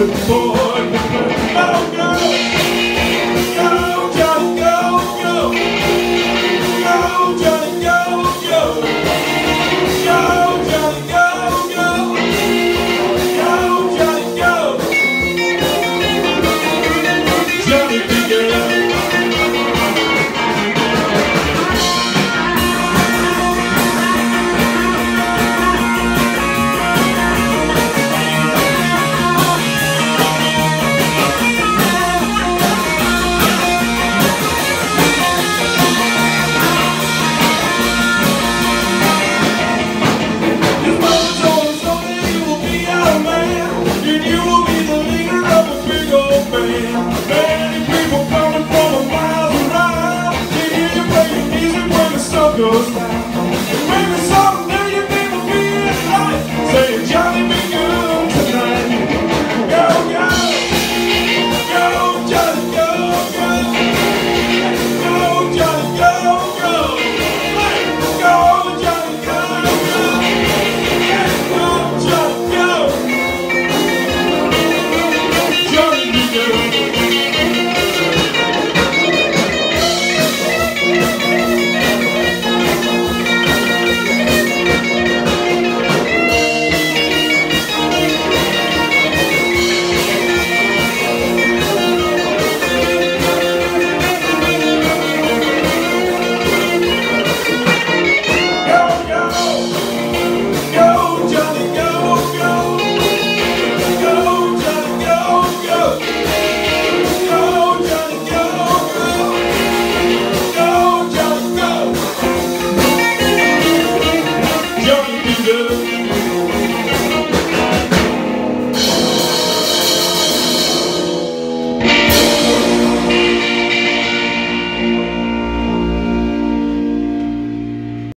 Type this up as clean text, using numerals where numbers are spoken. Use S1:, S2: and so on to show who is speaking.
S1: good boy. Go, go, go, Johnny, go, go. Go, Johnny, go, go. Go, Johnny, go, go. Go, Johnny, go. Johnny, pick it up. Many people coming from a miles around. They hear you play your music when the sun goes down.